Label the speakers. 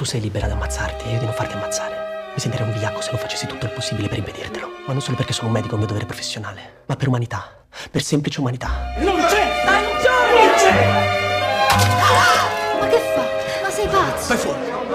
Speaker 1: Tu sei libera ad ammazzarti e io di non farti ammazzare. Mi sentirei un vigliacco se non facessi tutto il possibile per impedirtelo. Ma non solo perché sono un medico, è un mio dovere professionale, ma per umanità. Per semplice umanità.
Speaker 2: Non c'è! Non c'è!
Speaker 3: Ma che fa? Ma sei pazzo?
Speaker 2: Vai fuori!